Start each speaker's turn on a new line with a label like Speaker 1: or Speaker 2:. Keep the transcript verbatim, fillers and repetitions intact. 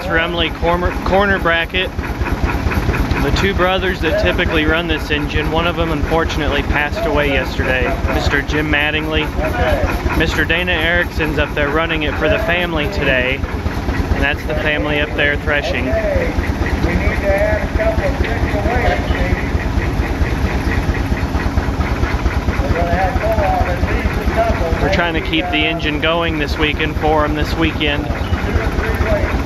Speaker 1: Advance-Rumely corner, corner bracket. The two brothers that typically run this engine, one of them unfortunately passed away yesterday, Mister Jim Mattingly. Mister Dana Erickson's up there running it for the family today, and that's the family up there threshing.
Speaker 2: We need to add a couple of critical weights, Katie. We're going to have to go on at least a couple.
Speaker 1: We're trying to keep the engine going this weekend for them this weekend.
Speaker 2: Two or three weights.